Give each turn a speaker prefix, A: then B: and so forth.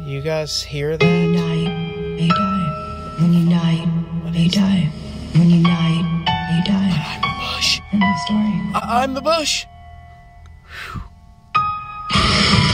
A: You guys hear
B: When
A: that?
B: you die, you die. When you die, you die. When you die, you die.
A: I'm the bush.
B: End of story.
A: I'm the bush. Whew.